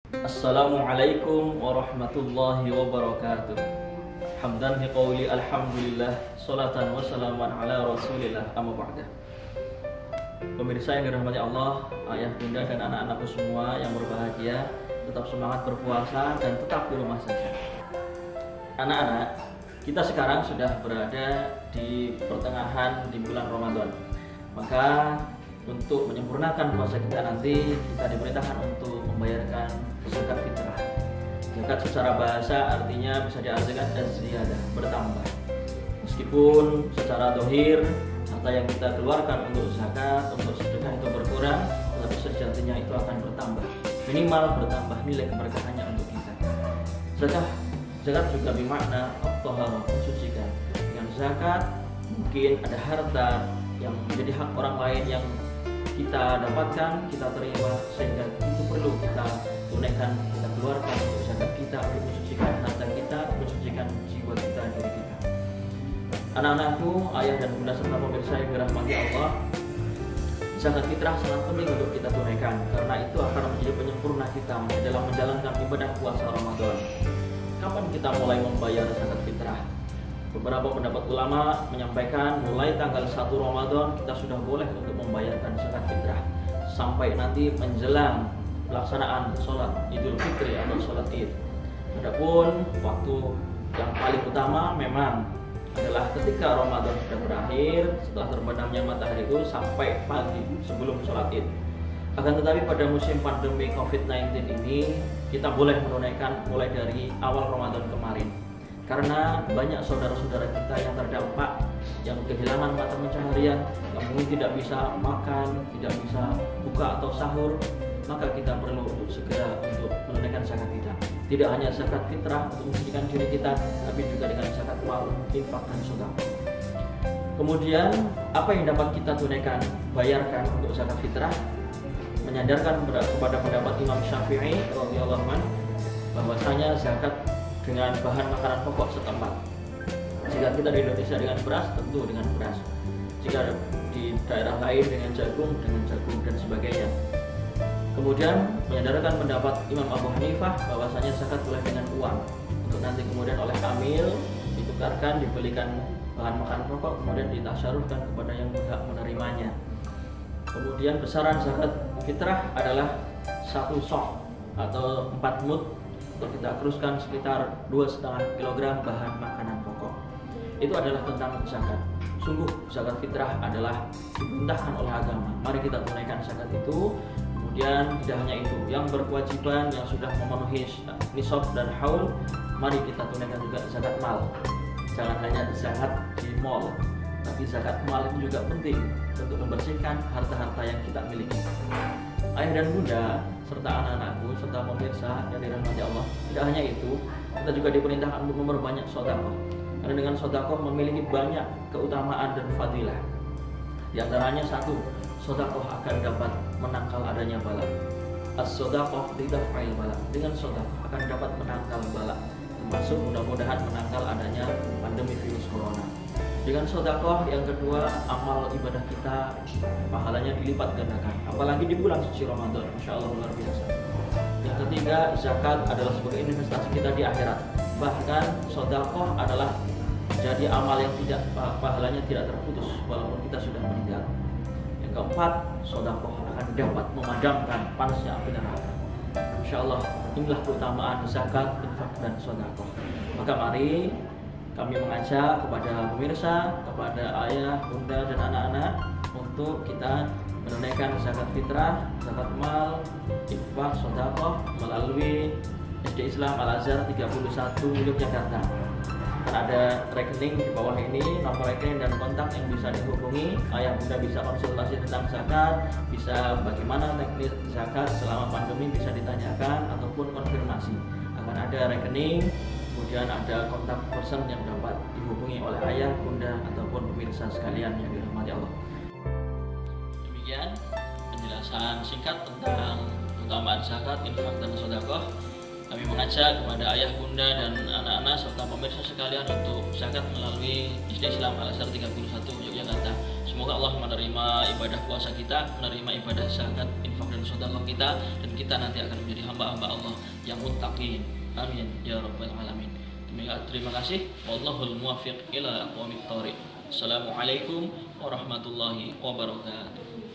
Assalamualaikum warahmatullahi wabarakatuh. Hamdan biqauli alhamdulillah, salatan wa salaman ala rasulillah, amma ba'da. Pemirsa yang dirahmati Allah, ayah, bunda, dan anak-anakku semua yang berbahagia, tetap semangat berpuasa dan tetap di rumah saja. Anak-anak, kita sekarang sudah berada di pertengahan di bulan Ramadan. Maka untuk menyempurnakan puasa kita nanti, kita diperintahkan untuk membayarkan zakat fitrah. Zakat secara bahasa artinya bisa diartikan az-ziyadah, bertambah. Meskipun secara dohir harta yang kita keluarkan untuk zakat, untuk sedekah itu berkurang, tetapi sejatinya itu akan bertambah. Minimal bertambah nilai keberkahannya untuk kita. Zakat juga bermakna at-thaharah, mensucikan. Dengan zakat mungkin ada harta yang menjadi hak orang lain yang kita dapatkan, kita terima, sehingga itu perlu kita tunaikan, kita keluarkan untuk zakat kita, untuk mensucikan harta kita, mensucikan jiwa kita, diri kita. Anak-anakku, ayah dan bunda serta pemirsa yang dirahmati Allah, zakat fitrah sangat penting untuk kita tunaikan, karena itu akan menjadi penyempurna kita dalam menjalankan ibadah puasa Ramadan. Kapan kita mulai membayar zakat fitrah? Beberapa pendapat ulama menyampaikan mulai tanggal 1 Ramadan kita sudah boleh untuk membayarkan zakat fitrah sampai nanti menjelang pelaksanaan sholat Idul Fitri atau sholat Id. Adapun waktu yang paling utama memang adalah ketika Ramadan sudah berakhir, setelah terbenamnya matahari itu sampai pagi sebelum sholat Id. Akan tetapi pada musim pandemi COVID-19 ini kita boleh menunaikan mulai dari awal Ramadan kemarin. Karena banyak saudara-saudara kita yang terdampak, yang kehilangan mata pencaharian, yang mungkin tidak bisa makan, tidak bisa buka atau sahur, maka kita perlu untuk segera untuk menunaikan zakat kita. Tidak hanya zakat fitrah untuk mensucikan diri kita, tapi juga dengan zakat mal, infak, dan sedekah. Kemudian apa yang dapat kita tunaikan, bayarkan untuk zakat fitrah? Menyadarkan kepada pendapat Imam Syafi'i radhiyallahu anhu bahwasanya zakat dengan bahan makanan pokok setempat. Jika kita di Indonesia dengan beras, tentu dengan beras. Jika di daerah lain dengan jagung dan sebagainya. Kemudian menyadarkan pendapat Imam Abu Hanifah bahwasanya zakat boleh dengan uang, untuk nanti kemudian oleh amil ditukarkan, dibelikan bahan makanan pokok, kemudian ditasyarufkan kepada yang berhak menerimanya. Kemudian besaran zakat fitrah adalah 1 sok atau 4 mud, untuk kita teruskan sekitar 2,5 kg bahan makanan pokok. Itu adalah tentang zakat. Sungguh zakat fitrah adalah diperintahkan oleh agama. Mari kita tunaikan zakat itu. Kemudian tidak hanya itu, yang berkewajiban yang sudah memenuhi nisab dan haul, mari kita tunaikan juga zakat mal. Jangan hanya zakat di mall, tapi zakat mal itu juga penting untuk membersihkan harta-harta yang kita miliki. Ayah dan bunda serta anak-anakku serta pemirsa yang dirahmati Allah, tidak hanya itu, kita juga diperintahkan untuk memperbanyak sedekah. Karena dengan sedekah memiliki banyak keutamaan dan fadilah. Di antaranya 1, sedekah akan dapat menangkal adanya bala. As-sedekah lidaf'il bala. Dengan sedekah akan dapat menangkal bala, termasuk mudah-mudahan menangkal adanya pandemi virus corona. Dengan sedekah yang kedua, amal ibadah kita pahalanya dilipat gandakan, apalagi di bulan suci Ramadan, Masya Allah luar biasa. Yang ketiga, zakat adalah sebagai investasi kita di akhirat. Bahkan sedekah adalah jadi amal yang tidak pahalanya tidak terputus walaupun kita sudah meninggal. Yang keempat, sedekah akan dapat memadamkan panasnya api neraka. Masya Allah, inilah keutamaan zakat, infak, dan sedekah. Maka mari kami mengajak kepada pemirsa, kepada ayah, bunda, dan anak-anak untuk kita menunaikan zakat fitrah, zakat mal, infak, sedekah melalui SD Islam Al-Azhar 31 Yogyakarta. Akan ada rekening di bawah ini, nomor rekening dan kontak yang bisa dihubungi. Ayah bunda bisa konsultasi tentang zakat, bisa bagaimana teknis zakat selama pandemi bisa ditanyakan ataupun konfirmasi. Akan ada rekening, kemudian ada kontak person yang dapat dihubungi oleh ayah, bunda, ataupun pemirsa sekalian yang dirahmati Allah. Demikian penjelasan singkat tentang keutamaan zakat, infak, dan sedekah. Kami mengajak kepada ayah, bunda, dan anak-anak serta pemirsa sekalian untuk zakat melalui SD Islam Al-Azhar 31 Yogyakarta. Semoga Allah menerima ibadah puasa kita, menerima ibadah zakat, infak dan sedekah kita, dan kita nanti akan menjadi hamba-hamba Allah yang muttaqin. Amin ya rabbal alamin. Terima kasih. Wallahul muwaffiq ila aqwamit thoriq. Assalamualaikum warahmatullahi wabarakatuh.